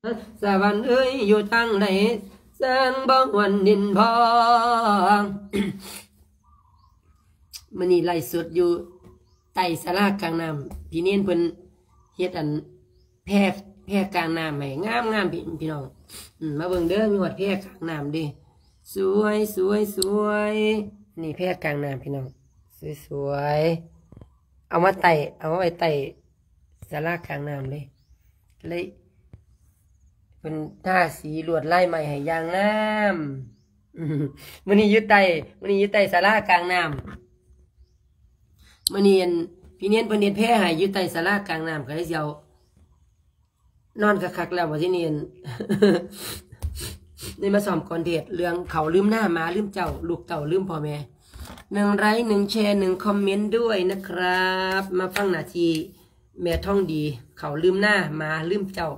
สวรรค์เอ้ยอยู่ทางไหนแสงบ่วันดินพอมื้อนี้ไล่สดอยู่ใต้ศาลากลางน้ำพี่เน้นเพิ่นเฮ็ดอันแพร่กลางน้ำให้งามพี่น้องมาเบิ่งเด้อมีวัดแพร่กลางน้ำดิสวยนี่แพร่กลางน้ำพี่น้องสวยเอามาไว้ใต้ศาลากลางน้ำเลยเป็นท่าสีลวดลายใหม่ให้อย่างงามมื้อนี้อยู่ใต้ศาลากลางน้ำมื้อนี้พี่เนียนเพิ่นเฮ็ดแพร่ให้อยู่ใต้ศาลากลางน้ำก็เลยสิเอานอนคักๆแล้วว่าที่เนียน นี่มาสอมคอนเทนต์เรื่องเขาลืมหน้ามาลืมเจ้าลูกเต่าลืมพ่อแม่1 ไลค์ 1 แชร์ 1 คอมเมนต์ด้วยนะครับมาฟังนาทีแม่ท่องดีเขาลืมหน้ามาลืมเจ้า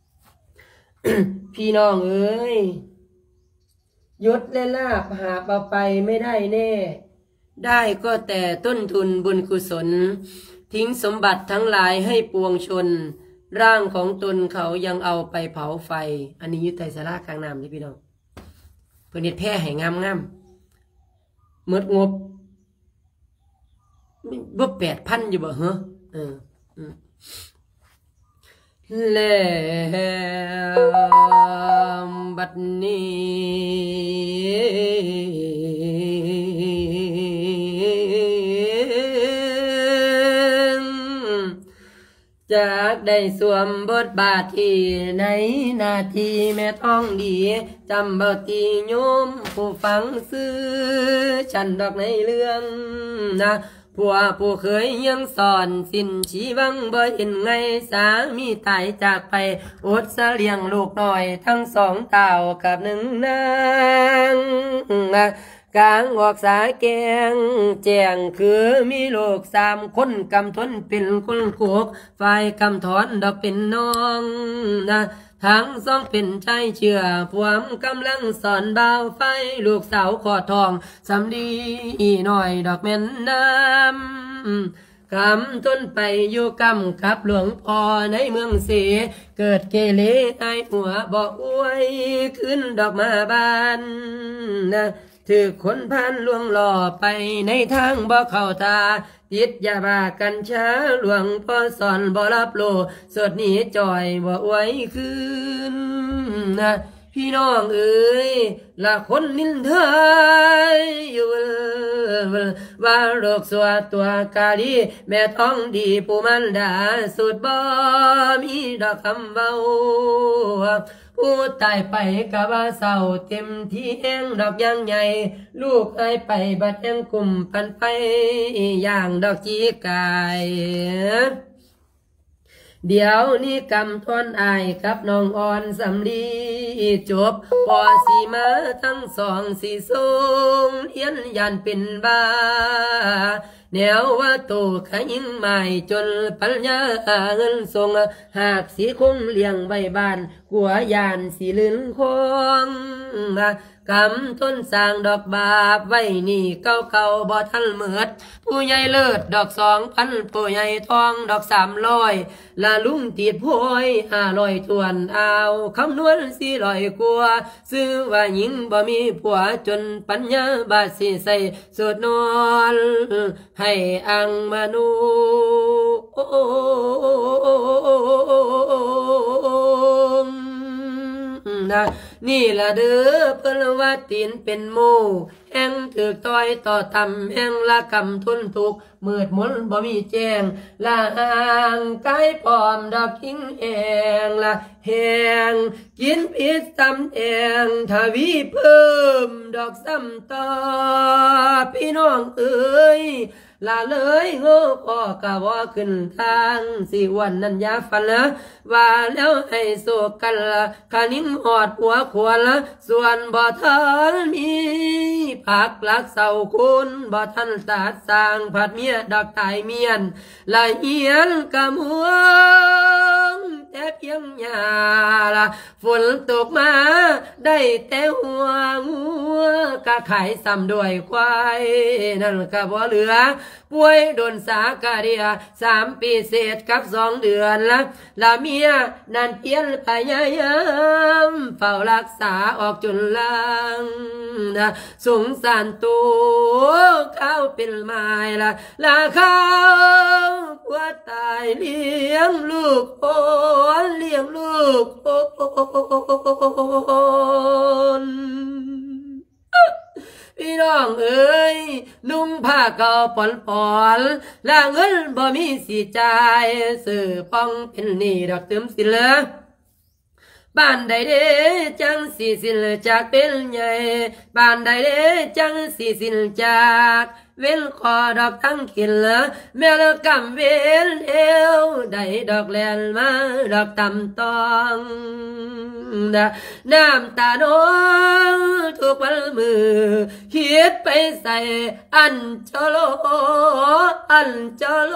พี่น้องเอ้ยยศและลาภหาเอาไปไม่ได้แน่ได้ก็แต่ต้นทุนบุญกุศลทิ้งสมบัติทั้งหลายให้ปวงชนร่างของตนเขายังเอาไปเผาไฟอันนี้อยู่ใต้ศาลากลางน้ำนี่พี่น้องเพิ่นเฮ็ดแพร่ให้งามหมดงบบ่ 8,000 อยู่บ่เหรอแล้วบัดนี้จากได้สวมบทบาทที่ในนาทีแม่ท้องดีจำบ่ตีโยมผู้ฟังซื้อฉันดอกในเรื่องนะผู้เคยยังสอนสิ้นชีวังบ่เห็นไงสามีตายจากไปอดสะเลี้ยงลูกน้อยทั้ง2 เต่ากับ1 นางกลางออกสาแกงแจ้งคือมีลูก3 คนกำทนเป็นคนโคกฝ่ายกำถอนดอกเป็นน้องทั้ง2เป็นใจเชื่อพวมกำลังสอนบ่าวไฟลูกสาวขอทองสำลีหน่อยดอกแม่นน้ำกำทนไปอยู่กำกับหลวงพ่อในเมืองเสเกิดเกเรไอหัวบ่อวยขึ้นดอกมาบานถือคนพันลวงหล่อไปในทางบ่เข้าตาติดยาบ้ากัญชาหลวงพ่อสอนบ่รับโลสดนี้จ่อยบ่ไว้คืนพี่น้องเอ๋ยละคนนินทาอยู่ว่าโรคสัวตัวกาลีแม่ท้องดีผู้มันดาสุดบ่มีดอกคำเบาผู้ตายไปกะว่าเศร้าเต็มที่แห้งดอกยังใหญ่ลูกตายไปบัดยังกุ่มพันไปอย่างดอกจีกายเดี๋ยวนี้กำทอนอายกับน้องอ่อนสำลีจบพอสีมาทั้ง2สีสูงเฮียนยันเป็นบ้าแนวว่าโตขยิงใหม่จนปัญญาเงินทรงหากสีคงเลี้ยงใบบ้านกลัวยานสีลื่นคงกำต้นสร้างดอกบาบไว้นี่เก่าบ่ทันเหมือดผู้ใหญ่เลิศดอก2,000ผู้ใหญ่ทองดอก300ละลุงติดพวย500ทวนเอาคำนวณ400กว่าซื้อว่าหญิงบ่มีผัวจนปัญญาบาสิใส่สุดนอนให้อังมนุนี่ละเด้อเพิ่นว่าตีนเป็นหมู่แห่งถือต้อยต่อทำแห่งละกำทุนทุกมืดมนบ่มีแจ้งละห่างกายปลอมดอกทิ้งแองละแหงกินพิษซ้ำแองทวีเพิ่มดอกซ้ำต่อพี่น้องเอ้ยละเลยโง่พ่อกะว่าขึ้นทางสิวันนั้นยาฟันละว่าแล้วให้โศกกันละขานิ่งหอดหัวขวานละส่วนบ่ทันมีผักลักเสาคุณบ่ทันตัดสร้างผัดเมียดอกตายเมียนละเหียนกะมวงแต่เพียงหญ้าละฝนตกมาได้แต่หัวงัวกะไข่ซ้ำด้วยควายนั่นก็บ่เหลือป่วยโดนสากะเดีย3 ปีเศษกับ2 เดือนละเมียนั่นเพียรพยายามเฝ้ารักษาออกจนลังนะสงสารตัวเขาเป็นไม้ละเขาผัวตายเลี้ยงลูกโอนเลี้ยงลูกโอนพี่น้องเอ้ยนุ่งผ้าเก่าปอนละเงินบ่มีสิจ่ายซื้อป้องเป็นหนี้ดอกเติมสิเหลือบ้านใดเด้จังสิสิ้นจากเป็นใหญ่บ้านใดเด้จังสิสิ้นจากเว้นคอดอกทั้งขินแม่ละกำเว้นเอวได้ดอกแลนมาดอกตำตองน้ำตาน้องทุกวันมือคิดไปใส่อันจโลอันจโล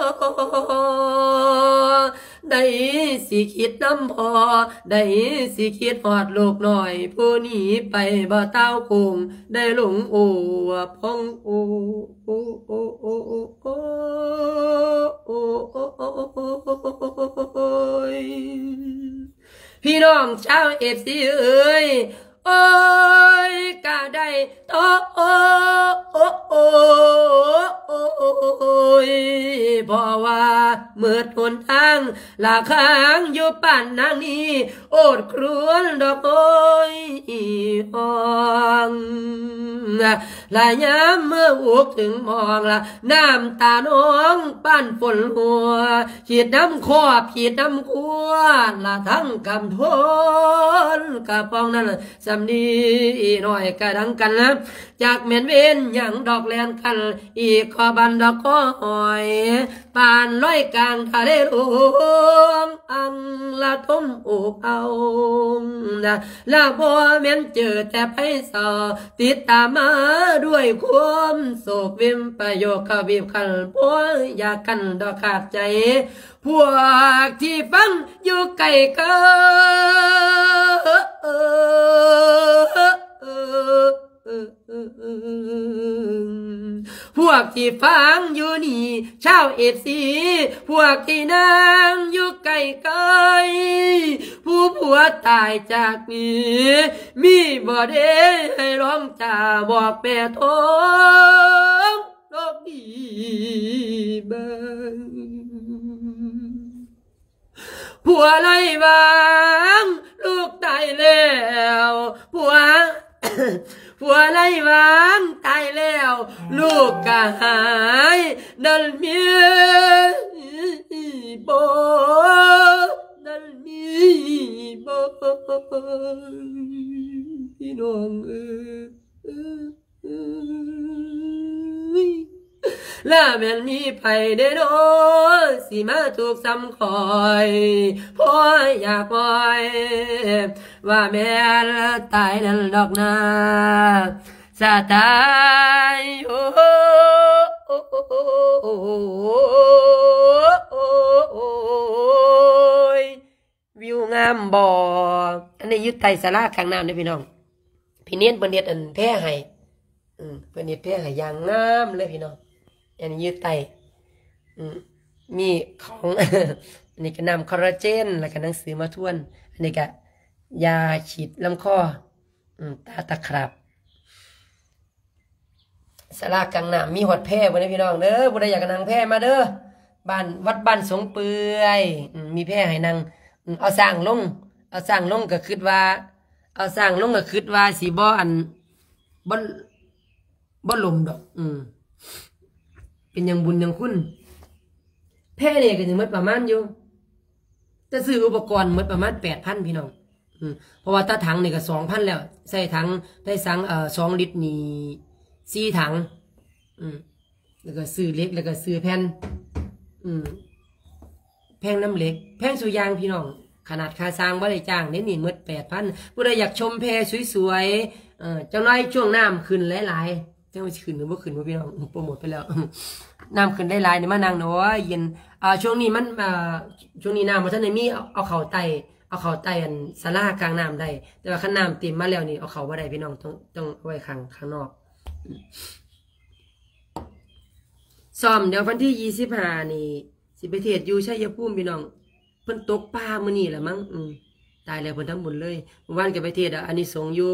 ได้สิคิดน้ำพอได้สิคิดหอดลูกหน่อยผู้นี้ไปบ่เต้าคงได้หลงโอพองโอโอโอโอโอโอโอพี่น้องชาวFCเอ้ยโอ้ยกะได้โตโอ้โอ้โอ้โอ้ยเพราะว่าเมื่อหนทางลาค้างอยู่ป่านนางนี้โอดครวญดอกโอ้ยห้องลายย้ำเมื่ออุกถึงมองละน้ำตาน้องปั้นฝนหัวขีดน้ำคอขีดน้ำคัวละทั้งกำทนกะปองนั่นสำนีหน่อยกะดังกันนะจากเมียนเว้นอย่างดอกแลนกันอีกขอบันดอกก็หอยปานร้อยกลางทะเลหลวงอังละทมอกเอาละบ่เมียนเจอแต่ไปสอติดตามมาด้วยความโศกวิมประโยคเขาบีบคันพวกอยากกันดอกขาดใจพวกที่ฟังอยู่ไกลกันพวกที่ฟังอยู่นี่ชาวFCพวกที่นั่งอยู่ไกลผู้ผัวตายจากนี้มีบ่ได้ให้ร้องจ่าบอกแม่ท้องโลกดีบ้างผัวไล่วางลูกตายแล้วผัวไล่วางตายแล้วลูกก็หายนั่นมีบ่นั่นมีบ่พี่น้องแล้วแม่นมีไผได้โดนสิมาถูกซ้ำคอยพ่ออยากปล่อยว่าแม่ตายนั่นดอกนาสะตายโอ้วิวงามบ่อันนี้ยึดไทยสาราข้างน้ำนี่พี่น้องพี่เนียนเปิ้นเฮ็ดอันแพ้ให้เปิ้นเฮ็ดแพ้ให้อย่างงามเลยพี่น้องอันนี้ยืดไตมีของ อันนี้ก็นำคอลลาเจนแล้วก็หนังสือมาทวนอันนี้ก็ยาฉีดลำคอตาตะครับสลากกลางน้ำมีหอดแพร่บ่ได้พี่น้องเด้อบ่ได้อยากนั่งแพร่มาเด้อบ้านวัดบ้านสงเปื่อยมีแพร่ให้นั่งเอาสร้างลงก็คิดว่าสิบ่อันบ่ลมดอกเป็นยังบุญยังคุณแพ้เนี่ยก็ยังหมดประมาณอยู่จะซื้ออุปกรณ์หมดประมาณ 8,000 พี่น้องเพราะว่าถ้าถังนี่ก็ 2,000 แล้วใส่ถังได้สัง2 ลิตรนี่4 ถังแล้วก็ซื้อเหล็กแล้วก็ซื้อแผ่นแพงน้ำเหล็กแพงสุยางพี่น้องขนาดค่าสร้างบ่ได้จ้างนี่หมด 8,000 ผู้ใดอยากชมแพสวยๆเจ้าน้อยช่วงน้ำขึ้นหลายๆจังว่าขึ้นหรือบ่ขึ้นบ่พี่น้องโปรโมทไปแล้วน้ำขึ้นได้หลายนี่มานางเนาะเย็นช่วงนี้มันช่วงนี้น้ำบ่ทันได้มีเอาเข้าไตอันศาลากลางน้ำได้แต่ว่าคันน้ำเต็มมาแล้วนี่เอาเข้าบ่ได้พี่น้องต้องเอาไว้ข้างนอกซ้อมเดี๋ยววันที่25นี่สิไปเทศอยู่ชัยภูมิพี่น้องเพิ่นตกปลามื้อนี้แหละมั้งตายแล้วเพิ่นทำบุญเลยเมื่อวานก็ไปเทศอันนี้สงอยู่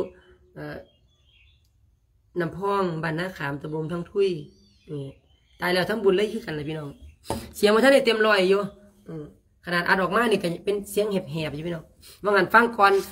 น้ำพองบ้านนาขามตะบงทั้งทุยตายแล้วทำบุญเลยคือกันเลยพี่น้องเสียงมันท่านได้เต็มร้อยอยู่ขนาดอัดออกมานี่ก็เป็นเสียงแหบๆอยู่พี่น้องบางอันฟังก่อน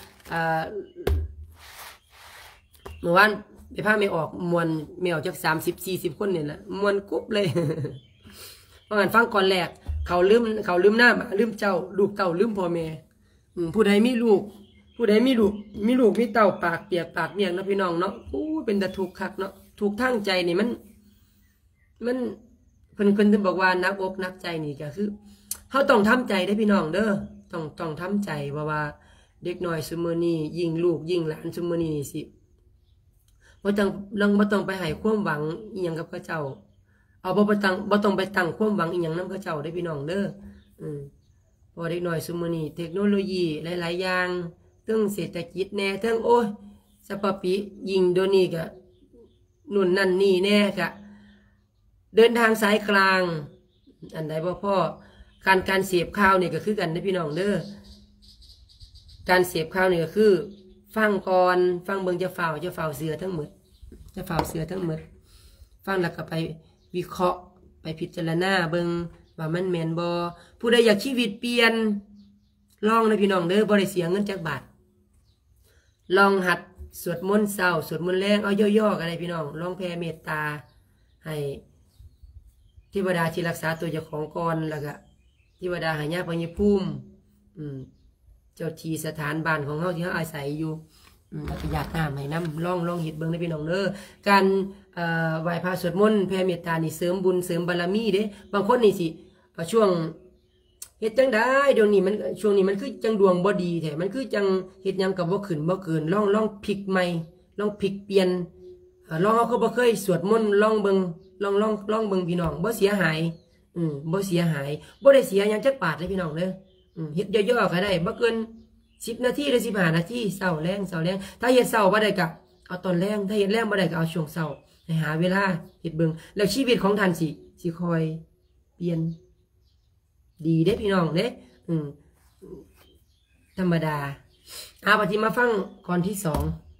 เมื่อวานไปพาไม่ออกมวนไม่ออกจาก30-40คนเนี่ยแหละมวนกุ๊บเลยบางอันฟังก่อนแรกเขาลืมหน้ามาลืมเจ้าลูกเก่าลืมพ่อแม่ผู้ใดมีลูกมีเต่าปากเปียกปากเมียงนะพี่น้องเนาะเป็นตะทุกข์คักเนาะทุกทางใจนี่มันเพิ่นจะบอกว่านักอกนักใจนี่ก็คือเขาต้องทำใจได้พี่น้องเด้อต้องทำใจว่าเด็กน้อยซุมื้อนี้ยิ่งลูกยิ่งหลานซุมื้อนี้สิบ่ต้องไปให้ความหวังอีหยังกับเขาเจ้าเอาบ่ต้องไปตั้งความหวังอีหยังนำเขาเจ้าได้พี่น้องเด้อพอเด็กน้อยซุมื้อนี้เทคโนโลยีหลายๆอย่างเรื่องเศรษฐกิจแน่เรื่องโอ้ยสปาปิยิงโดนี่ก็นู่นนั่นนี่แน่กะเดินทางสายกลางอันใดบ่พ่อการเสพข่าวนี่ก็คือกันนะพี่น้องเด้อการเสพข่าวนี่ก็คือฟังก่อนฟังเบิ่งจะฝ่าเสือทั้งหมดฟังแล้วก็ไปวิเคราะห์ไปพิจารณาเบิ่งว่ามันแม่นบ่ผู้ใดอยากชีวิตเปลี่ยนลองนะพี่น้องเด้อบ่ได้เสียเงินจักบาทลองหัดสวดมนต์เช้าสวดมนต์แลงเอาย่อๆกันเลยพี่น้องลองแผ่เมตตาให้เทวดาที่รักษาตัวเจ้าของก่อนแล้วก็เทวดาหายาพญภูมิเจ้าที่สถานบ้านของเฮาที่เฮาอาศัยอยู่แล้วก็ญาติน้ำให้น้ำลองเฮ็ดเบิ่งนะพี่น้องเด้อการไหว้พระสวดมนต์แผ่เมตตานี่เสริมบุญเสริมบารมีเด้บางคนนี่สิช่วงเฮ็ดจังได้เดี๋ยวนี้มันช่วงนี้มันคือจังดวงบ่ดีแท้มันคือจังเฮ็ดหยังกับบ่ขึ้นบ่เกินลองพลิกใหม่ลองพลิกเปลี่ยนลองเฮาก็บ่เคยสวดมนต์ลองเบิ่งลองเบิ่งพี่น้องบ่เสียหายบ่เสียหายบ่ได้เสียหยังจักบาทเลยพี่น้องเด้อเฮ็ดย่อๆก็ได้บ่เกิน10นาทีหรือ15นาทีเช้าแลงถ้าเฮ็ดเช้าบ่ได้ก็เอาตอนแลงถ้าเฮ็ดแลงบ่ได้ก็เอาช่วงเช้าให้หาเวลาเฮ็ดเบิ่งแล้วชีวิตของท่านสิคอยเปลี่ยนดีเด้พี่น้องเด้ธรรมดาปฏิมาฟังก่อนที่2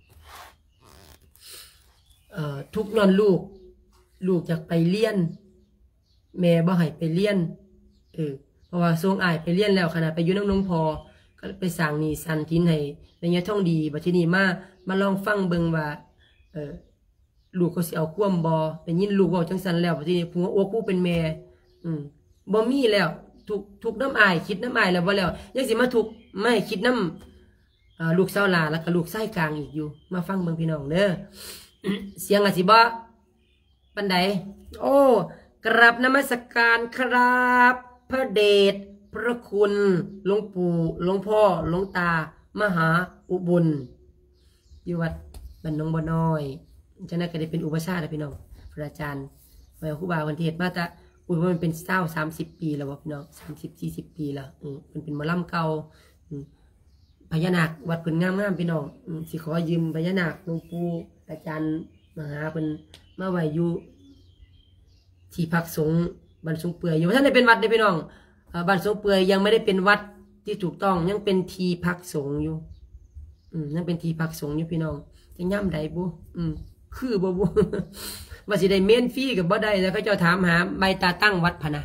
ทุกนอนลูกอยากไปเรียนแม่บ่ให้ไปเรียนเพราะว่าส่งอ้ายไปเรียนแล้วขณะไปอยู่น้องพอก็ไปสร้างนี่สันทินให้ในยะท่องดีบัดทีนี้มาลองฟังเบิ่งว่าลูกเขาสิเอาความบ่ได้ยินลูกเว้าจังซั่นแล้วบัดทีนี้ผัวอกผู้เป็นแม่บ่มีแล้วทุกน้ำอายคิดน้ำอายแล้วบ่แล้วยังสิมาทุกไม่คิดน้ำลูกเศร้าลาแล้วก็ลูกไส้กลางอีกอยู่มาฟังเบิ่งพี่น้องเด้อ เสียงอาสิบ่ปันใดโอ้กราบนมัสการครับพระเดชพระคุณหลวงปู่หลวงพ่อหลวงตามหาอุบุญอยู่วัดบ้านหนองบ่อน้อยฉะนั้นก็ได้เป็นอุปชฌาย์นะพี่น้องพระอาจารย์ไปครูบาวันเทศมาตะมันเป็น30 ปีแล้ววะพี่น้อง30-40 ปีแล้วมันเป็นหมอลำเก่าพญานาควัดเพิ่นงามพี่น้องสิขอยืมพญานาคหลวงปู่อาจารย์มหาเพิ่นมาไว้อยู่ที่พักสงฆ์บ้านสงเปื่อยอยู่ท่านได้เป็นวัดได้พี่น้องบ้านสงเปื่อยยังไม่ได้เป็นวัดที่ถูกต้องยังเป็นที่พักสงฆ์อยู่ยังเป็นที่พักสงฆ์อยู่พี่น้องจะย่ำใดบุคือบ่ว่าสิได้เมนฟรีกับบ่ได้แล้วเขาเจ้าถามหาใบตาตั้งวัดพะนะ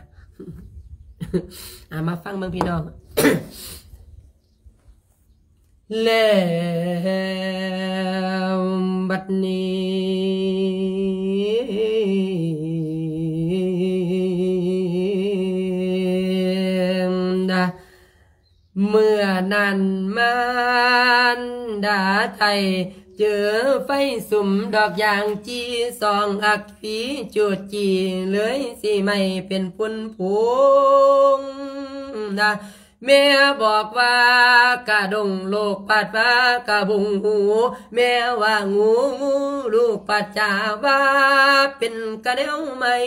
มาฟังบางพี่น้อง แล้วบัดนี้เมื่อนั้นมันดาไทยเจอไฟสุ่มดอกยางจีซองอักฝีจูดจีเลยสิไม่เป็นพุ่นพวงแม่บอกว่ากะดงโลกปัดฟ้ากะบุงหูแม่ว่างูลูกปัดจาว่าเป็นกะเดียวไม่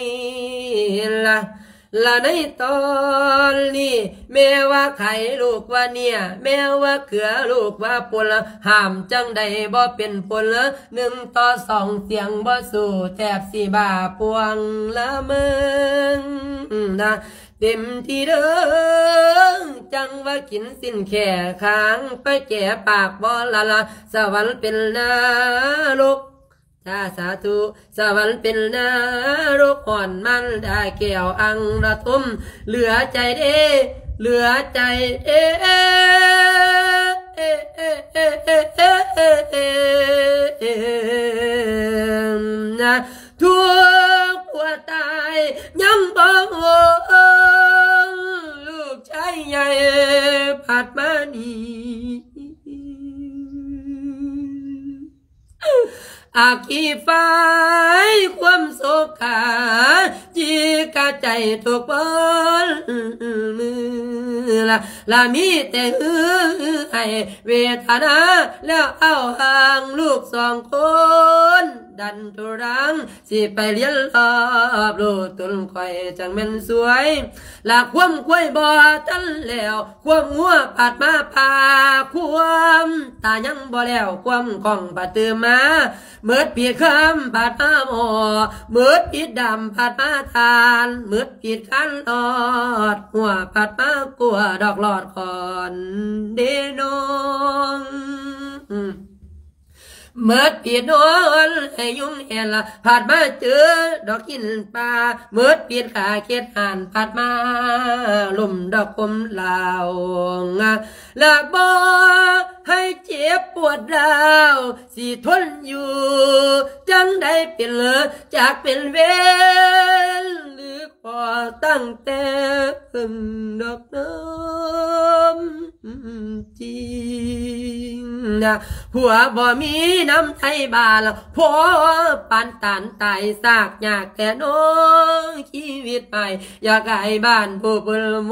ละในตอนนี้แม่ว่าไข่ลูกว่าเนี่ยแม่ว่าเขือลูกว่าปนห้ามจังใดบ่เป็นผล1-2เสียงบ่สู้แทบสิบาปวงละมึงนะเต็มที่เด้อจังว่ากินสิ้นแค่ค้างไปแก่ปากบ่ละสวรรค์เป็นนรกสาธุสวรรค์เป็นนรกอ่อนมันได้แก้วอังระทมเหลือใจเด้เหลือใจนะทุกหัวตายยังบ่ลูกชายใหญ่ผัดมานีอาคีฟ้ายความโศกาจีกะใจทุกวันมือละมีแต่ให้เวทนาแล้วเอาห่างลูก2 คนดันทุรังสิไปเรียนรอบโลกตุนข่อยจังแม่นสวยละความควยบ่ทันแล้วความงัวปัดมาพาความตายังบ่แล้วความของปัดตื่นมาเมิดปีคำปัดมาหมอเมิดปีดำปัดมาทานเมิดปีขันอดหัวปัดมากลัวดอกหลอดคอนเดนองเมื่อปีนอนให้ยุ่งแห่ละผัดมาเจอดอกกินปลาเมื่อปีนขาเก็ดห่านผัดมาลมดอกคมลาวละบ่ให้เจ็บปวดร้าวสิทนอยู่จังได้เป็นจากเป็นเวรหรือพอตั้งแต่ดอกน้ำจริงนะผัวบ่มีน้ำไทยบาลผัวปานตานตายซากอยากแต่น้องชีวิตไปอยากให้บ้านผู้เปิลโม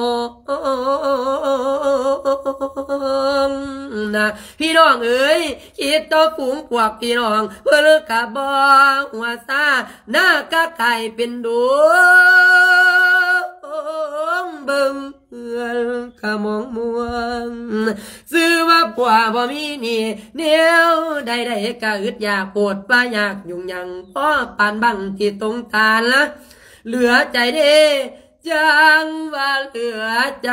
นะพี่น้องเอ๋ยคิดต่อฝูงพวกพี่น้องเพื่อกะบ่หัวซาหน้ากะไก่เป็นดวงเบิ่งขมองมวงซื้อว่าผัวบ่มีนี่เนียวใดๆก็อึดอยากปวดป้าอยากยุ่งยังพ่อปานบังที่ตรงตาละเหลือใจเด้จังว่าเหลือใจ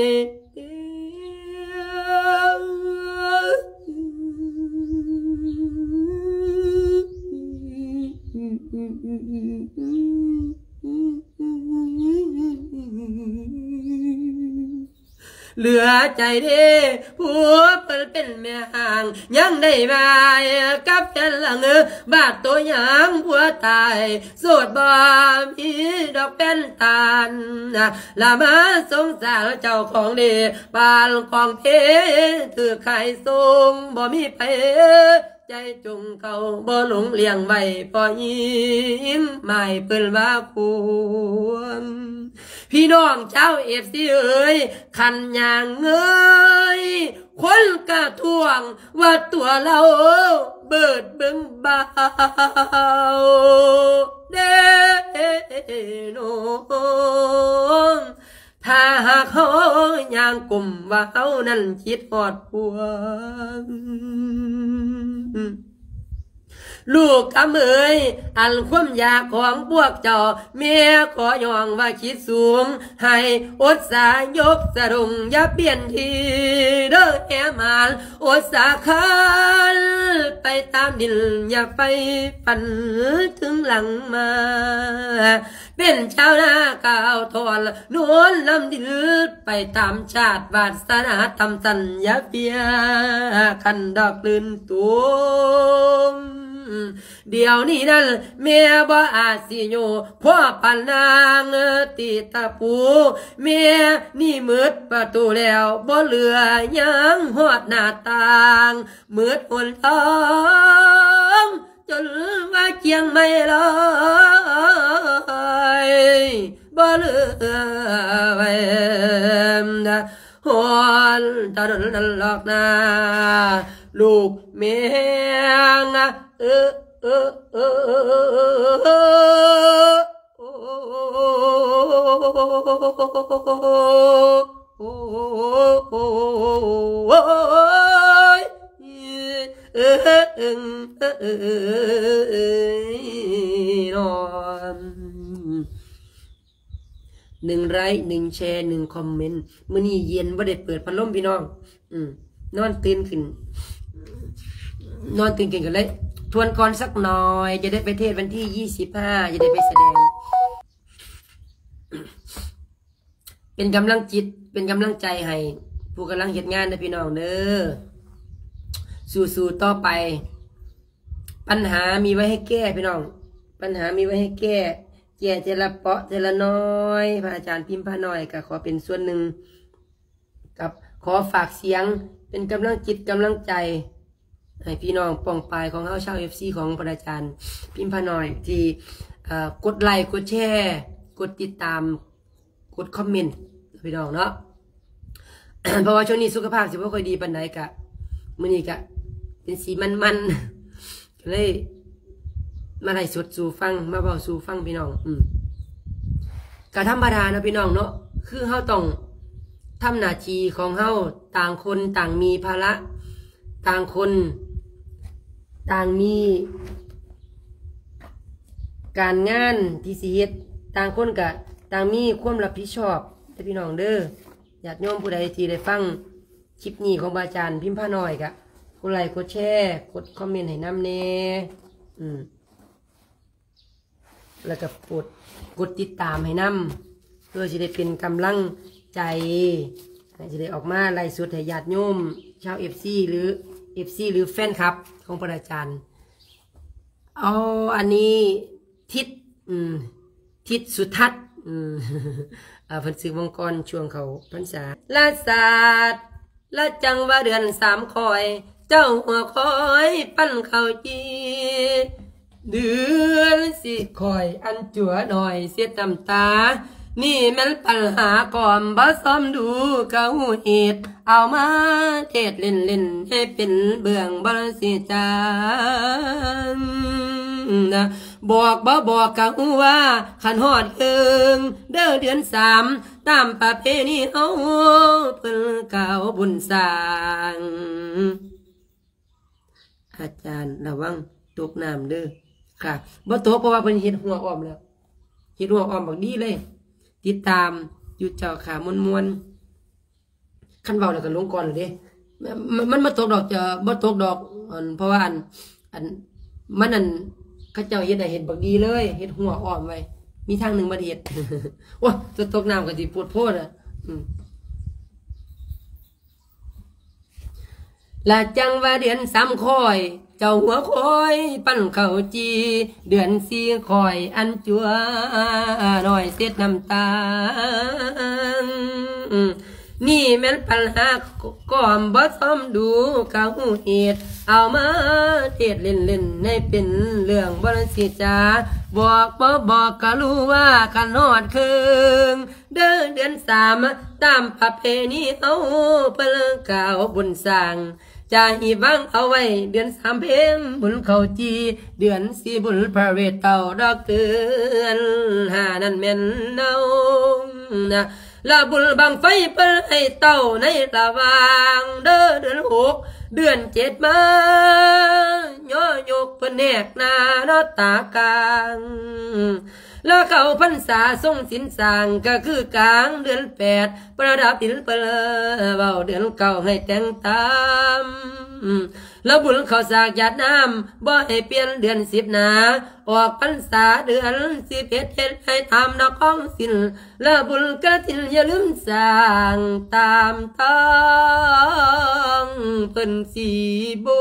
เหลือใจเด้ผัวเปิดเป็นแม่ห่างยังได้มากับแฟนหลังบาดตัวยังผัวตายโสดบ่มีดอกเป็นตาลละมาสงสารเจ้าของดีปานของเพถือไข่สูงบ่มีไปใจจุงเขาบ่หลงเลี้ยงไว้ปล่อยยิ้มไม่เปิ้นว่าควงพี่น้องเจ้าFCเอ๋ยคันอย่างเงยคนกระท่วงว่าตัวเราเบิดเบิ่งเบาเด้น้องถ้าหากเขาอย่างกลุ่มว่าเขานั้นคิดหอดพวงลูกกำเอ๋ยอันความอยากของพวกเจ้าเมียขอยองว่าคิดสูงให้อดสายกสะดุงอย่าเปลี่ยนทีเด้อแอมานอดสาคันไปตามดินอย่าไปฝันถึงหลังมาเป็นชาวนาก้าวทอนนวลนำดินไปตามชาติวาสนาทำสัญญาเปียคันดอกลื่นตูมเดี๋ยวนี้นั่นแม่บ่อาจสิอยู่พ่อปันนางตีตะปูแม่นี่มืดประตูแล้วบ่เหลือยังหอดหน้าต่างมืดหนทางจนว่าเกียงไม่ลอยบ่บ่เหลือไว้หอนตาดนนั่นหลอกนาลูกเมียงนอน1 ไลค์1 แชร์ 1 คอมเมนต์มื้อนี้เย็นบ่ได้เปิดพัดลมพี่น้องนอนตื่นขึ้นกันเลยทวนก่อนสักหน่อยจะได้ไปเทศวันที่25จะได้ไปแสดงเป็นกำลังจิตเป็นกำลังใจให้ผู้กำลังเฮ็ดงานนะพี่น้องเด้อสู้ๆต่อไปปัญหามีไว้ให้แก้พี่น้องปัญหามีไว้ให้แก้เจละเปาะเจละน้อยพระอาจารย์พิมพ์พระน้อยก็ขอเป็นส่วนหนึ่งกับขอฝากเสียงเป็นกำลังจิตกำลังใจให้พี่น้องป่องปายของเฮาชาว FC ของพระอาจารย์พิมพ์พระน้อยที่กดไลค์กดแชร์กดติดตามกดคอมเมนต์พี่น้องเนาะ เพราะว่าช่วงนี้สุขภาพสิบ่ค่อยดีปานใดกะมื้อนี้กะเป็นสีมันๆก็เลยมาไล่สดสู่ฟังมาเบาสู่ฟังพี่น้องก็ธรรมดานะพี่น้องเนาะคือเฮาต้องทำหน้าที่ของเฮาต่างคนต่างมีภาระต่างคนต่างมีการงานที่สิเฮ็ดต่างคนก็ต่างมีความรับผิดชอบแต่พี่น้องเด้อญาติโยมผู้ใดที่ได้ฟังคลิปนี้ของอาจารย์พิมพ์พระน้อยก็กดไลค์กดแชร์กดคอมเมนต์ให้นำแน่แล้วก็กดติดตามให้นำเพื่อจะได้เป็นกำลังใจจะได้ออกมาไล่สุดให้ญาติโยมชาว FC หรือแฟนคลับของพระอาจารย์เอาอันนี้ทิศสุทัศน์เพิ่นซื้อมังกรช่วงเขาพรรษาละศาสตร์ละจังว่าเดือน3คอยเจ้าหัวคอยปั้นเข้าจีเดือน4คอยอันจั่วหน่อยเสียน้ำตานี่แม่นปัญหาก่อมบ่ซ้อมดูกะหูเหตุเอามาเทศเล่นให้เป็นเบื้องบ่สิจางนะบอกกะหูว่าขันฮอดเอิงเด้อเดือน3ตามประเพณีเฮาเพิ่นกล่าวบุญสร้างอาจารย์ระวังตกน้ำเด้อค่ะบ่ตกเพราะว่าเพิ่นเฮ็ดหัวอ้อมแล้วเฮ็ดหัวอ้อมบักดีเลยติดตามอยู่เจ้าขามวนขั้นเบาแล้วก็ลงก่อนเลยเด้มันมาตกดอกจะบ่ตกดอกเพราะว่าอันมันข้าเจ้าเฮ็ดได้เห็นบักดีเลยเฮ็ดหัวอ้อมไว้มีทางหนึ่งมาเฮ็ด ว้าจะตกน้ำก็สิปวดโพดละจังว่าเดือน3คอยเจ้าหัวคอยปั้นเข้าจีเดือน4คอยอันจัวหน่อยเสียน้ำตานี่แม่นปัญหาก่อมบ่ซ้อมดูกะหูเหตุเอามาเทศเล่นให้เป็นเรื่องบ่สิจาบอกก็รู้ว่าขันฮอดเคืองเดือน3ตามประเพณีเฮาเพิ่นกล่าวบุญสร้างจะหีบวางเอาไว้เดือน3เพลงบุญเข้าจีเดือน4บุญพระเวทเต่าดอกเตือน5นั่นแม่นเนานะละบุญบังไฟเปิ้นให้เต่าในระวางเดือน6เดือน7มาย่อยกเพิ่นแนกหน้าเนาะตากลางแล้วเข้าพรรษาทรงศีลสร้างก็คือกลางเดือน8ประดับดินเปลเว้าเดือน9ให้แต่งตามแล้วบุญเข้าสากหยาดน้ำบ่ให้เปลี่ยนเดือน10นาออกพรรษาเดือน11เฮ็ดให้ทำนครศิลแล้วบุญกฐินอย่าลืมสร้างตามต้องเพิ่นสิบ่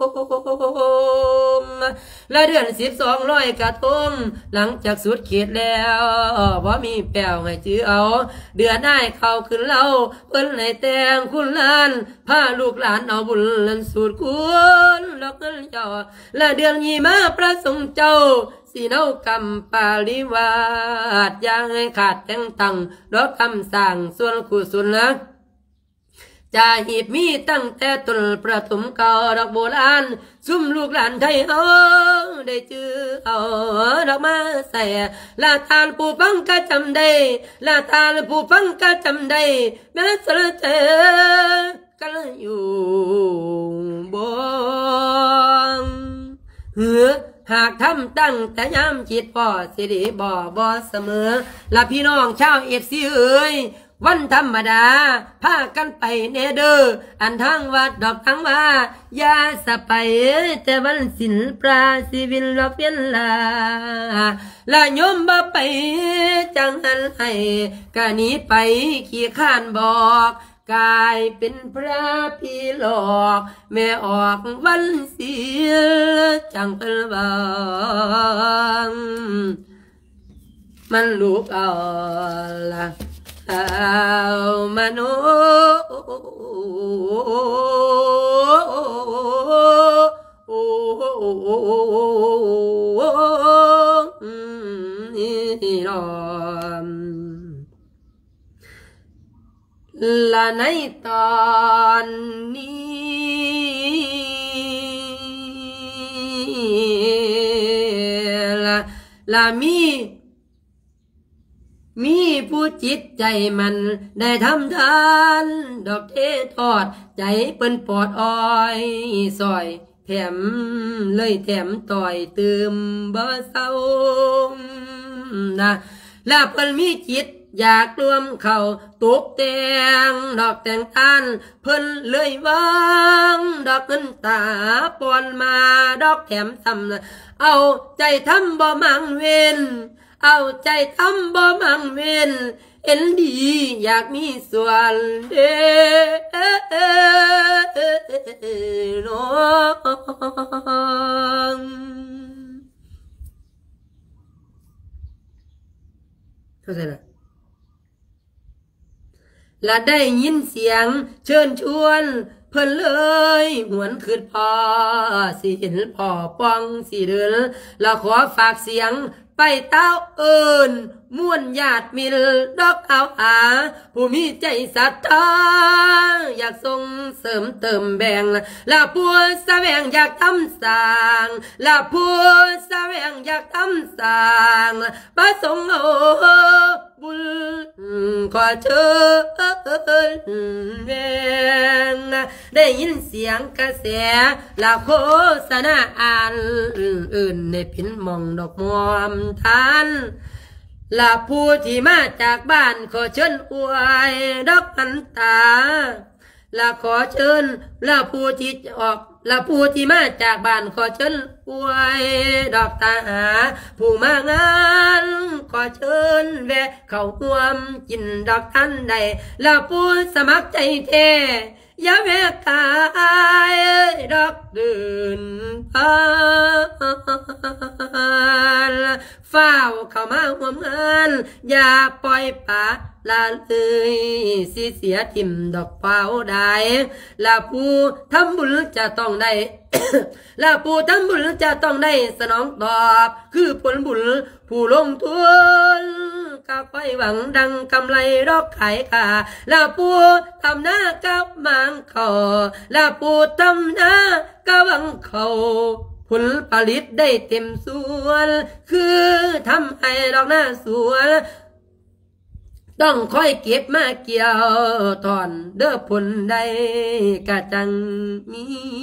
มและเดือน12ลอยกระทงหลังจากสุดเขตแล้วบ่มีแป้วให้จื้อเอาเดือนหน้าเข้าขึ้นเล่าเพิ่นให้แต่งคุณล้านพาลูกหลานเอาบุญลันสูตรคุณดอกเงินย่อและเดือนยี่มาประสงค์เจ้าสีเนากำปาลิวาดอย่าให้ขาดแต่งตังดอกคำสั่งส่วนกุศลนะจะหีบมีตั้งแต่ต้นประถมเก่าดอกโบราณซุ่มลูกหลานไทยเฮาได้จื้อเอาดอกมาใส่ลาทานผู้ฟังก็จำได้ลาทานผู้ฟังก็จำได้แม้สระเจอกันอยู่บ่หากทำตั้งแต่ย้ำจิตพ่อสิริบ่เสมอละพี่น้องชาวเอฟซีเอ๋ยวันธรรมดาพากันไปเนเดออันทางวัดดอกทั้งว่าอย่าสะไปแต่วันศิลปราศิวินดอกเพียนละโยมบ่ไปจังหันให้กะหนีไปขี้ข้านบอกกลายเป็นพระพี่หลอกแม่ออกวันเสียจังเป็นบางมันลูกเอาละเอามาโนนอมละในตอนนี้ละมีผู้จิตใจมันได้ทำทานดอกเททอดใจเปิ้นปอดอ้อยซอยแถมเลยแถมต่อยตืมบ่เศร้านะและเปิ้นมีจิตอยากรวมเข้าตกแต่งดอกแต่งทานเพิ่นเลยวางดอกเงินตาปอนมาดอกแถมซ้ำเอาใจทำบ่มังเวนเอาใจทำบ่มังเวนเห็นดีอยากมีส่วนเด้น้องเข้าใจนะและได้ยินเสียงเชิญชวนเพิ่นเลยหวนคืนพ่อสิเห็นพ่อป้องสิเดินและขอฝากเสียงไปเต้าเอิญม่วนญาติมิลดอกเอาผู้มีใจศรัทธาอยากส่งเสริมเติมแบ่งและผู้แสวงอยากทำสร้างและผู้แสวงอยากทำสร้างประสงค์เอาบุญขอเชิญแบ่งได้ยินเสียงกระแสและโฆษณาอ่านอื่นในพินมองดอกมอมทานและผู้ที่มาจากบ้านขอเชิญอวยดอกพันตาและขอเชิญและผู้ที่ออกและผู้ที่มาจากบ้านขอเชิญอวยดอกตาหาผู้มางานขอเชิญแวะเข้าร่วมกินดอกท่านใดและผู้สมัครใจแท้อย่าแวะกายดอกดื่นพานฝ้าวเข้ามาห่วมงานอย่าปล่อยปะลาเลยสิเสียทิมดอกเปล่าได้และผู้ทำบุญจะต้องได้ และผู้ทำบุญจะต้องได้สนองตอบคือผลบุญผู้ลงทุนก็ค่อยหวังดังกำไรดอกขายขาและผู้ทำหน้ากับมังเขาและผู้ทำหน้ากับวังเขาผลผลิตได้เต็มส่วนคือทำให้ดอกหน้าสวนต้องค่อยเก็บมาเกี่ยวตอนเด้อผลได้กะจังมี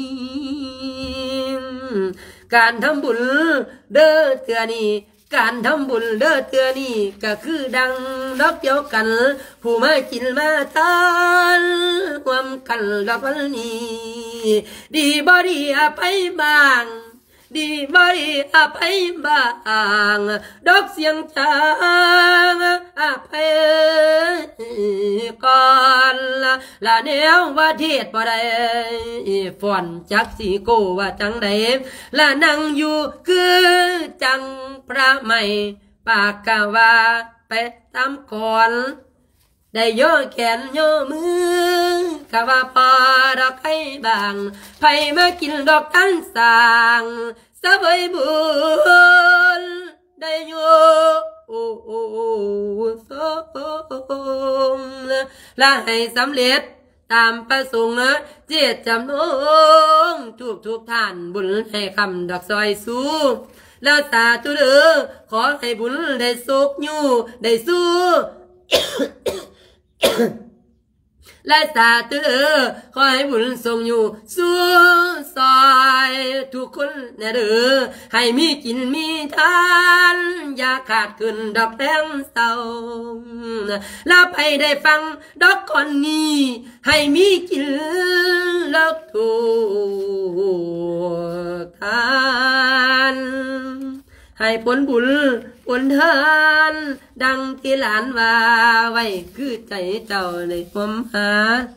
การทำบุญเด้อเถื่อนี้การทำบุญเด้อเถื่อนี้ก็คือดังดอกเดียวกันผู้มากินมาทานความกันดอกวันนี้ดีบ่ดีอภัยบางดีบ่ดีอภัยบางดอกเสียงจางอภัยก่อนละแนวว่าเทศบ่ได้ฝอนจักสีโกว่าจังใดละนั่งอยู่คือจังพระใหม่ปากกะว่าไปตามก่อนได้ย่อแขนย่อมือกะว่าพอดอกไข่บางไผมากินดอกกันสางสะเบยบุญได้อยู่ทรงและให้สำเร็จตามประสงค์เจตจำนงทุกท่านบุญให้คำดอกซอยสู้แล้วสาธุเด้อขอให้บุญได้สุขอยู่ได้สู้ และสาธุเด้อขอให้บุญทรงอยู่สู้ซอยทุกคนแน่เด้อให้มีกินมีทานอย่าขาดขึ้นดอกแดงเศร้าลาไปได้ฟังดอกก่อนนี้ให้มีกินแล้วทุกทานให้ผลบุญผลทานดังที่หลานว่าไว้คือใจเจ้าในความหา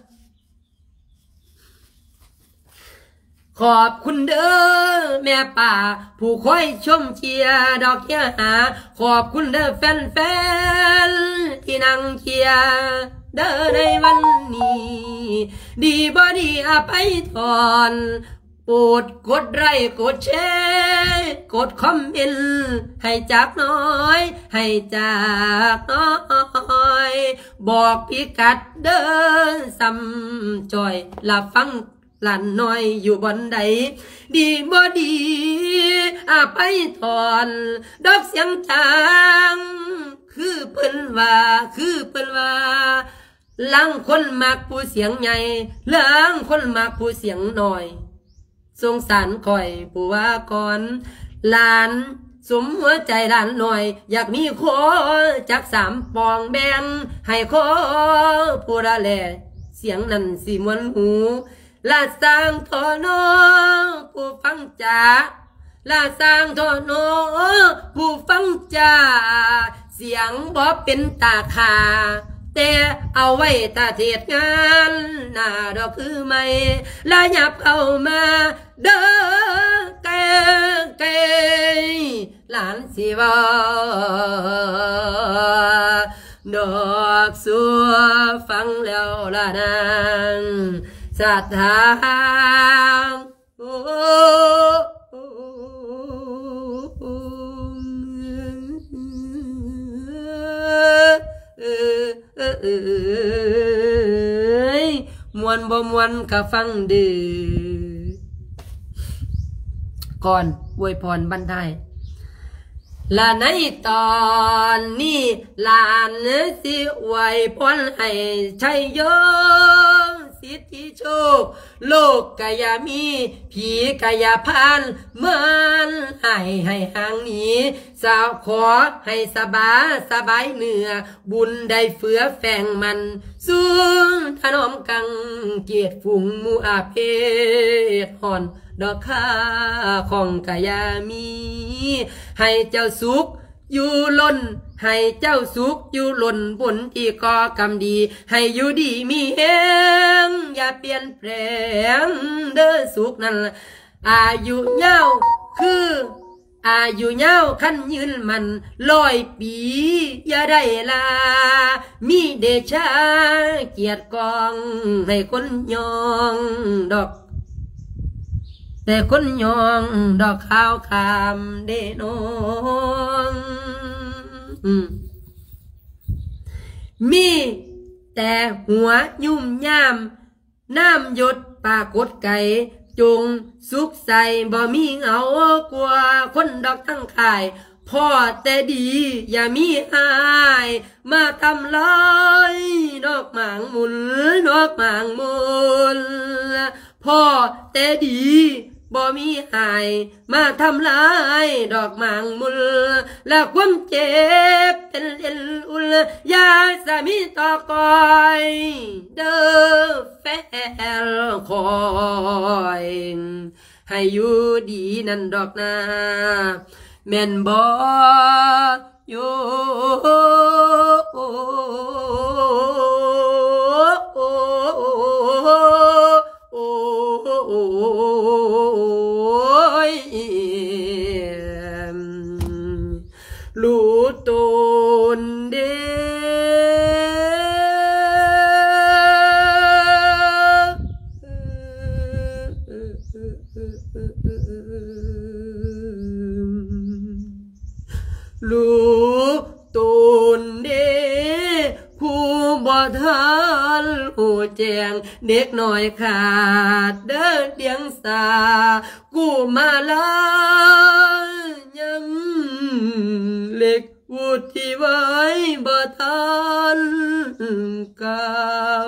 ขอบคุณเด้อแม่ป่าผู้คอยชมเชียร์ดอกเชียหาขอบคุณเด้อแฟนที่นั่งเชียร์เด้อในวันนี้ดีบ่ดีอภัยทอนโปรดกดไลค์กดแชร์กดคอมเมนต์ให้จากน้อยให้จากน้อยบอกพิกัดเดินซ้ำจอยละฟังหลานน้อยอยู่บนใดดีบ่ดีไปถอนดอกเสียงจางคือเพิ่นว่าลังคนมักผู้เสียงใหญ่ลังคนมักผู้เสียงน้อยสงสารคอยผู้ว่าก่อนหลานสมหัวใจหลานหน่อยอยากมีขอจาก3 ปองแบ่งให้ขอผู้ละแลเสียงนั้นสิมวนหูลาสร้างทอนอผู้ฟังจ่าลาสร้างทอนอผู้ฟังจ่าเสียงบ่เป็นตาคาแต่เอาไว้ตาเทศงานหน้าดอกคือไม่ลาหยับเข้ามาเด้อแกหลานสิว่าดอกสัวฟังแล้วละนางศรัทธามวนบ่มวนก็ฟังดื้อก่อนอวยพรบรรทายและในตอนนี้หลานสิอวยพรให้ชัยโยสิทธิโชคโลกกายามีผีกายาพานมันให้ห่างหนีสาวขอให้สบายเหนือบุญได้เฟือแฝงมันสูงถนอมกังเกียรติฝุ่งมูอาเพศห่อนดอกข้าของกายามีให้เจ้าสุขอยู่ล้นให้เจ้าสุขอยู่ล้นบนที่ก่อกรรมดีให้อยู่ดีมีแหงอย่าเปลี่ยนแปลงเด้อสุขนั้นอายุยาวคืออายุยาวขั้นยืนมัน100 ปีอย่าได้ลามีเดชาเกียรติกองให้คนยองดอกแต่คนยองดอกขาวคำเดนองมีแต่หัวยุ่มย่ามน้ำหยดปากดไก่จงสุขใสบ่มีเหงากลัวคนดอกทั้งข่ายพ่อแต่ดีอย่ามีอายมาทำลายดอกหมางมุนพ่อแต่ดีบ่มีหายมาทำลายดอกหมางมุลและความเจ็บเป็นเล่นอุลยาสามีต่อคอยเด้อแฟนคอยให้อยู่ดีนั่นดอกนาแม่นบ่อยู่รู้ตนเด้รู้ตูนเดผู้บ่ทันหูแจงเด็กหน่อยขาดเดินเดียงสากูมาลายังเล็กวุฒิไว้บ่ทันเก่า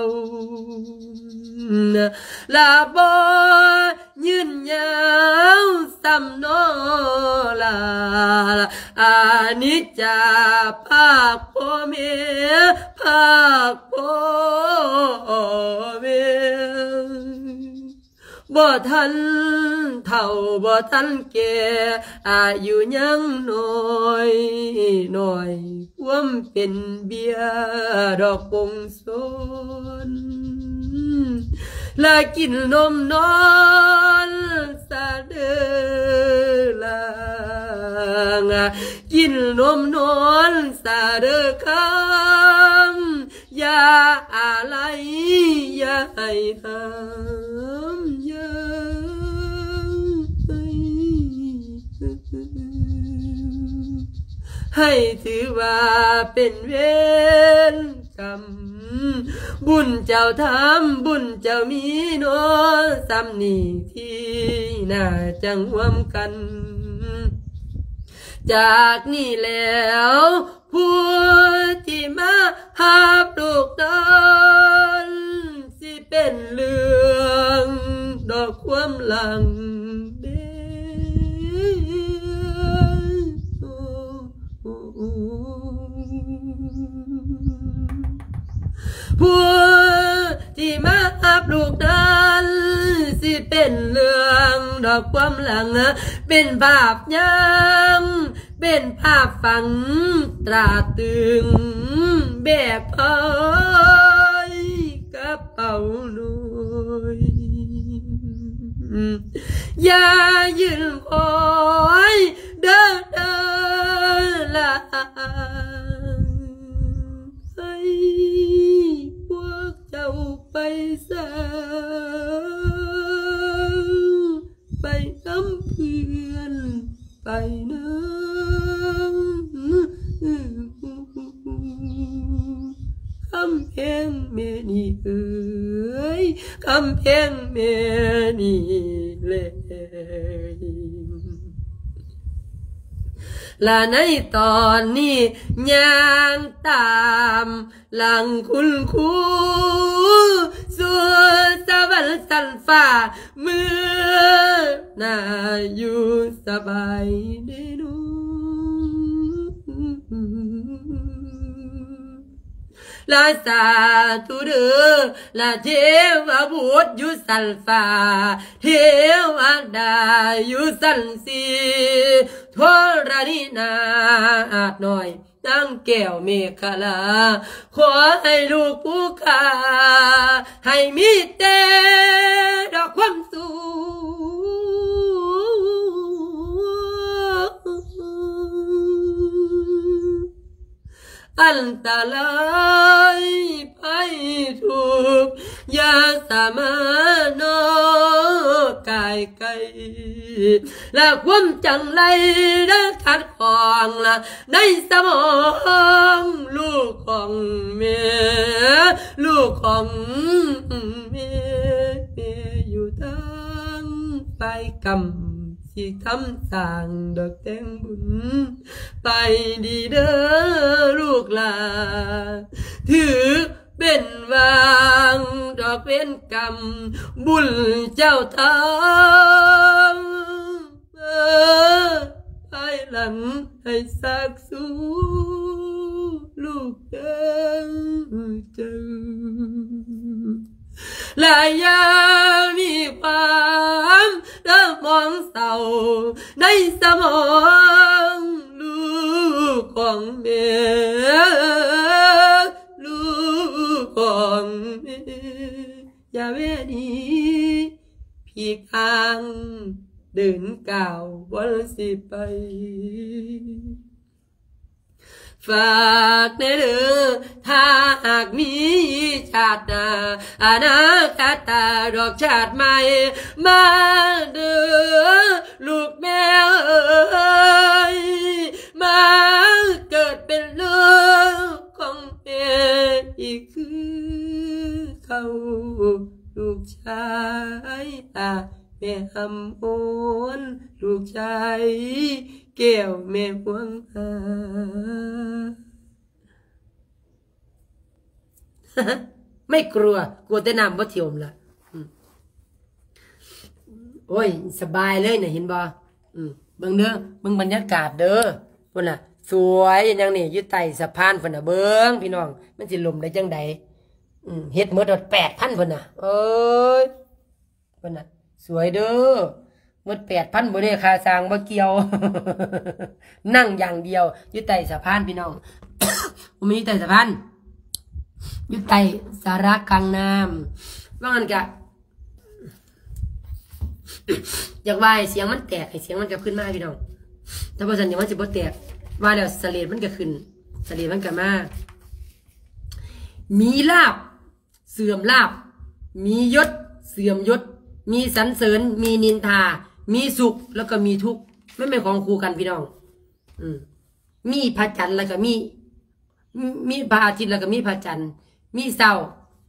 ลาบ่ยืนยาวซ้ำนอลาอานิจจาภาคพ่อแม่ภาคพ่อแม่บ่ทันเท่าบ่ทันแก่อายุยังน้อยน้อยความเป็นเบียดอกปงสนและกินนมนอนสะเดือลางกินนมนอนสะเดือคำอย่าอะไรอย่าให้ห้ามอย่าให้ถือว่าเป็นเวรกรรมบุญเจ้าทำบุญเจ้ามีโนซ้ำนี่ที่น่าจังร่วมกันจากนี้แล้วผู้ที่มาหาปลูกต้นสิเป็นเรื่องดอกความหลังเด้ผู้ที่มาปลูกนั้นสิเป็นเรื่องดอกความหลังเป็นภาพยังเป็นภาพฝังตราตึงแบบเอ้ยกระเป๋าหน่อยอย่ายืนคอยเดินละให้พวกเจ้าไปซะไปน้ำเพื่อนไปน้คำเพลงเมนี่เอ้ยคำเพลงเมนี่เลยและในตอนนี้ย่างตามหลังคุณครูสู่สวรรค์สันฟ้าเมื่อน่าอยู่สบายได้ดูลาสาธุเด้อลาเทวบุตรอยู่สันฟ้าเทวดาอยู่สันสีทรณีนาอาจหน่อยตั้งแก้วเมฆลาขอให้ลูกผู้ข้าให้มีแต่ดอกความสุขอันตรายภัยทุกอย่าสามารถนอกายไกลและความจังไรและขัดขวางละในสมองลูกของแม่ลูกของแม่อยู่ทั้งไปกำสิคำสั่งดอกแตงบุญไปดีเด้อลูกหลานถือเป็นวางดอกเป็นกรรมบุญเจ้าทำภายหลังให้สักสู้ลูกเด้อเจ้าและอย่ามีความเริ่มมองเศร้าในสมองลูกของแม่ลูกของแม่อย่าเวดีพี่ข้างเดินก้าววันสิไปฝากในเด้อถ้าหากมีชาติหน้าอนาคตดอกชาติใหม่มาเด้อลูกแม่เอ้ยมาาลูกชายแม่หำโอนลูกชายแก้วแม่หวงไม่กลัวแต่น้ำบ่เที่ยวล่ะโอ้ยสบายเลยเนี่ยเห็นบ่เบิ่งเด้อเบิ่งบรรยากาศเด้อพุ่นน่ะสวยอย่างนี้อยู่ใต้สะพานพุ่นน่ะเบิ่งพี่น้องมันสิลมได้จังใดเฮ็ดหมด8,000พุ่นน่ะเอ้ยพุ่นน่ะสวยเด้อหมด8,000บ่ได้ค่าสร้างบ่เกี่ยว นั่งอย่างเดียวอยู่ใต้สะพานพี่น้อง บ่มีใต้สะพานอยู่ใต้สาระกลางน้ำว่างั้นกะ อยากว่าเสียงมันแตกให้เสียงมันก็ขึ้นมาพี่น้องถ้าบ่ซั่นเดี๋ยวมันสิบ่แตกว่าแล้วสะเลดมันก็ขึ้นสะเลดมันก็มามีลาภเสื่อมลาภมียศเสื่อมยศมีสรรเสริญมีนินทามีสุขแล้วก็มีทุกข์ไม่เป็นของคู่กันพี่น้องมีพระจันทร์แล้วก็มีพระอาทิตย์แล้วก็มีพระจันทร์มีเช้า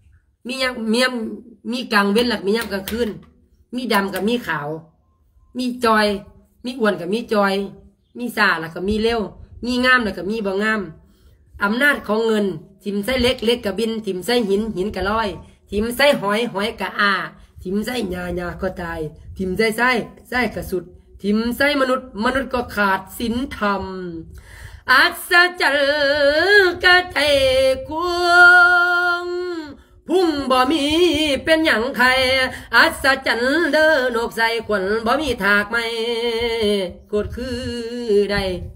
มีกลางเว้นแล้วมียามกลางคืนมีดำกับมีขาวมีจอยมีอ้วนกับมีจอยมีซ่าแล้วก็มีเร็วมีงามแล้วก็มีบ่งามอำนาจของเงินถิ่มไส้เล็กเล็กกับบินถิ่มไส้หินหินกับลอยถิ่มไส้หอยหอยกับถิ่มไส้หญ้าก็ตายถิ่มไส้กระสุดถิ่มไส้มนุษย์ก็ขาดศีลธรรมอัศจรรย์กะใจกวงพุ่งบ่มีเป็นหยังใครอัศจรรย์เด้อนกใส่ขวัญบ่มีถากไม่กดคือใด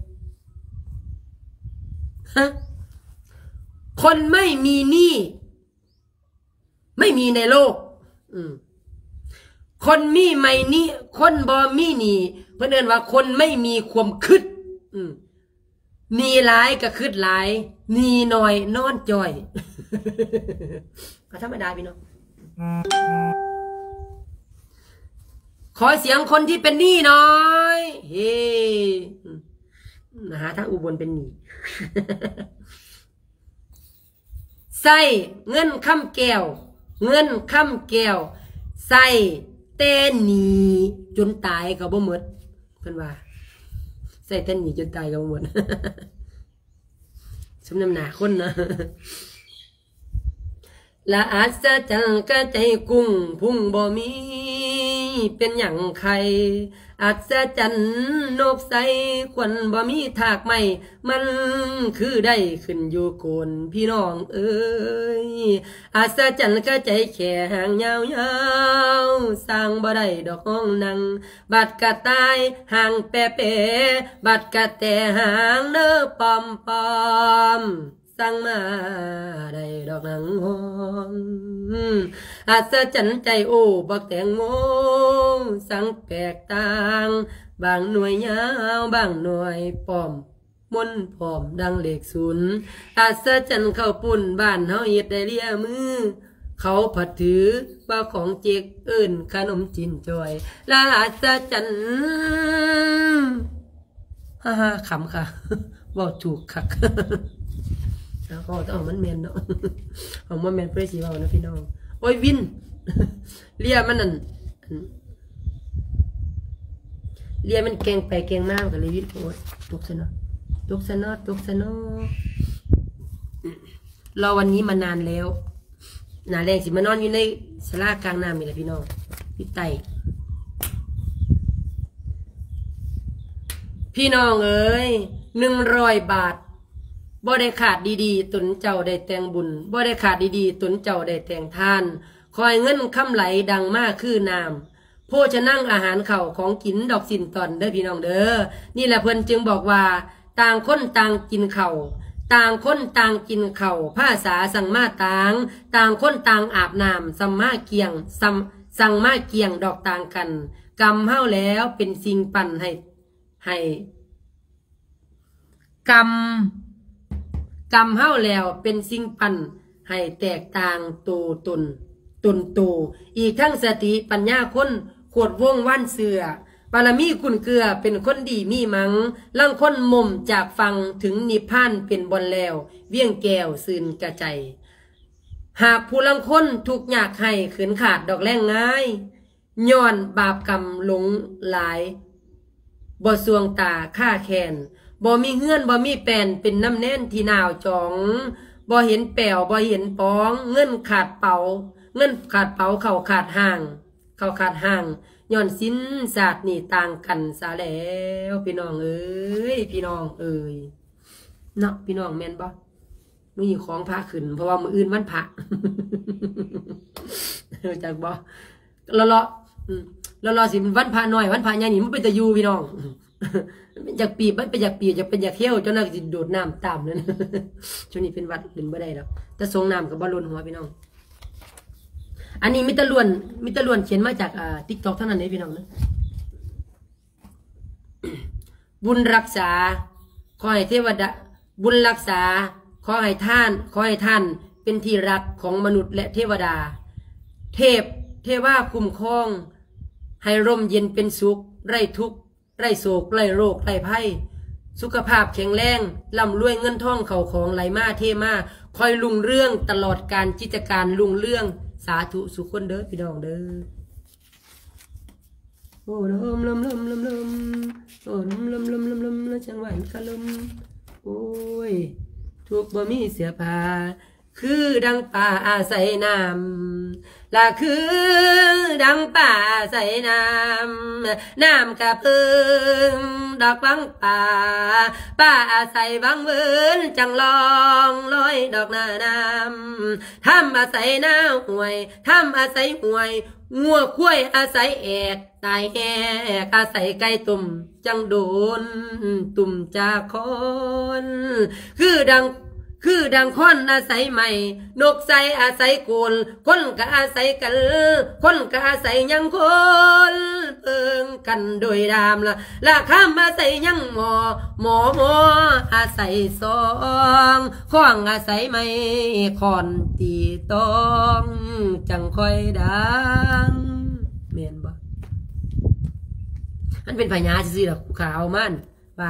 คนไม่มีหนี้ไม่มีในโลกคนมีไม่นี่คนบ่มีหนี้เพิ่นเอิ้นว่าคนไม่มีความคิดหนี้หลายก็คิดหลายหนี้น้อยนอนจ่อยก็ธรรมดาพี่น้องขอเสียงคนที่เป็นหนี้น้อยเฮ้หาทางอุบลเป็นหนี้ใส่เงินคำแก้วใส่เต้นหนีจนตายก็บ่หมดเพิ่นว่าใส่เต้นหนีจนตายก็บ่หมด สมน้ำหน้าคนนะละอาศจรรย์กะใจกุ้งพุ่งบ่มีเป็นหยังใครอัศจรรย์นกใสขวัญบ่มีถากไม่มันคือได้ขึ้นอยู่โกนพี่น้องเอ้ยอัศจรรย์กะใจแข็งยาวสร้างบ่ได้ดอกห้องนั่งบัดกะตายห่างแปะบัดกะแต่ห่างเด้อปอมสั่งมาได้ดอกหนังหอมอัศจรรย์ใจโอ้บักแตงโมสั่งแตกต่างบางหน่วยยาวบางหน่วยป้อมมนผอมดังเลขศูนย์อัศจรรย์ข้าวปุ้นบ้านเฮาเฮ็ดได้เลียมือเขาผัดถือว่าของเจ๊กเอิ้นขนมจีนจอยและอัศจรรย์ฮ่าขำค่ะว่าถูกคักก็ต้องมันเมนเนาะเอามันเมนเพื่อสีเบานะพี่น้องโอ้ยวินเลียมันนั่นเลียมันเก่งไปเก่งมากกับเลยวินโอ้ยตกซะเนาะรอวันนี้มานานแล้วหนาแรงสิมานอนอยู่ในศาลากลางน้ำนี่แหละพี่น้องพี่ไต่พี่น้องเอ้ย100 บาทบ่ได้ขาดดีๆตนเจ้าได้แต่งบุญบ่ได้ขาดดีๆตนเจ้าได้แต่งทานคอยเงินคำไหลดังมากคือน้ำโภชนั่งอาหารเข่าของกินดอกสินตอนเด้อพี่น้องเด้อนี่แหละเพิ่นจึงบอกว่าต่างคนต่างกินเข่าต่างคนต่างกินเข่าภาษาสั่งมาต่างคนต่างอาบน้ำสัมมาเกียงสั่งมาเกียงดอกต่างกันกรรมเฮาแล้วเป็นสิ่งปั่นให้กรรมเฮาแล้วเป็นสิ่งปั่นให้แตกต่างตนอีกทั้งสติปัญญาคนขวดวงว่านเสือบารมีคุณเกลือเป็นคนดีมีมังลังคนมุมจากฟังถึงนิพพานเป็นบนแล้วเวียงแก้วซื่นกระใจหากผู้ลังคนถูกอยากให้ขืนขาดดอกแรงง่ายย้อนบาปกรรมหลงหลายบ่สวงตาฆ่าแค้นบ่มีเฮือนบ่มีแป้นเป็นน้ำแน่นที่หนาวจองบ่เห็นแป๋วบ่เห็นป้องเงินขาดเป๋าเงินขาดเป๋าเข้าขาดห่างเข้าขาดห่างย้อนสินศาสตร์นี่ต่างกันซะแล้วพี่น้องเอ้ยพี่น้องเอ้ยเนาะพี่น้องแม่นบ่มีของพระขึ้นเพราะว่ามื้ออื่นวันพระจากบ่รอสิวันพระน้อยวันพระใหญ่นี่มันเป็นตะยูพี่น้องอยากปีบมันเป็นอยากปีบจะเป็นอยากเที่ยวจนน่าจะโดดน้ำตามนั่นช่วงนี้เป็นวัดเล่นบ่ได้แล้วแต่ทรงน้ำกับบ่ล้นหัวพี่น้องอันนี้มิตรล้วนเขียนมาจากTikTok เท่านั้นเองพี่น้องนะบุญรักษาขอให้เทวดาบุญรักษาขอให้ท่านเป็นที่รักของมนุษย์และเทวดาเทวาคุ้มครองให้ร่มเย็นเป็นสุขไร้ทุกข์ไร้โศกไร้โรคไร้ภัยสุขภาพแข็งแรงร่ำรวยเงินทองเข้าของไหลมาเทมาคอยรุ่งเรืองตลอดการกิจการรุ่งเรืองสาธุสุขคนเด้อพี่น้องเด้อโอ้ลมโอ้ลมแล้วจังหวะกะลมโอ้ยทุกบ่มีเสียผ้าคือดังป่าอาศัยน้ำละคือดังป่าอาศัยน้ำกระเพิ่งดอกบังป่าอาศัยบังเวินจังลองลอยดอกนาน้ำทำอาศัยหน้าห่วยทำอาศัยห่วยงัวคุ้ยอาศัยแอกตายแหกอาศัยไก่ตุ่มจังโดนตุ่มจากคนคือดังคนอาศัยใหม่นกใส่อาศัยกุลคนก็อาศัยกันคนก็อาศัยยังคนเปิงกันโดยดามละข้ามอาศัยยังหมออาศัยสองข้องอาศัยไม่คอนตีตองจังค่อยดังเมียนบ่อันเป็นพญาซื่อๆหรอกขาวมันว่า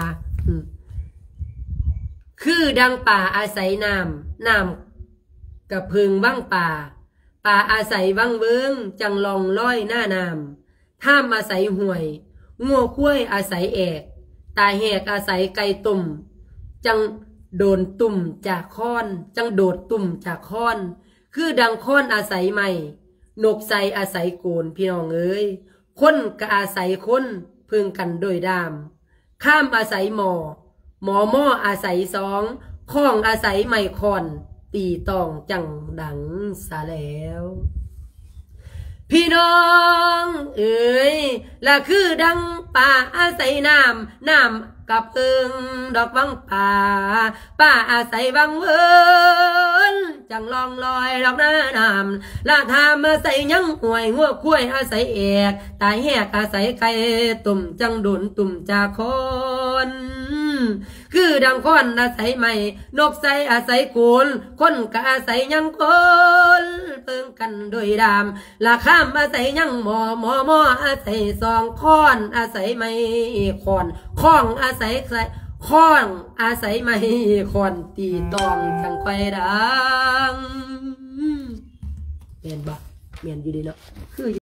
คือดังป่าอาศัยน้ำกระพึงบ้างป่าอาศัยบ้างเวิงจังลองร้อยหน้าน้ำท่ามอาศัยห่วยงัวคุ้ยอาศัยแอกตาแหกอาศัยไก่ตุ่มจังโดนตุ่มจากค้อนจังโดดตุ่มจากค้อนคือดังค้อนอาศัยใหม่นกใส่อาศัยโกนพี่น้องเอ้ยคนก็อาศัยคนพึงกันโดยดามข้ามอาศัยหม้ออาศัยสองข้องอาศัยไมคอนตีตองจังดังซะแล้วพี่น้องเอ๋ยละคือดังป่าอาศัยน้ำกับเอิงดอกบังป่าอาศัยบังเวินจังลองลอยดอกหน้าน้ำละทามอาศัยยังห่วยงัวคุ้ยอาศัยแอกตายแหกอาศัยไก่ตุ่มจังโดนตุ่มจากคนคือดังคนอาศัยใหม่นกใส่อาศัยกูลคนก็อาศัยยังคนเพิ่งกันโดยดามละข้ามอาศัยยังหมออาศัยสองค้อนอาศัยไม่ข้องอาศัยค้อนอาศัยไม่ค้อนตีตองจังไฟดังเมียนบ่เมียนอยู่ดีเนาะคือ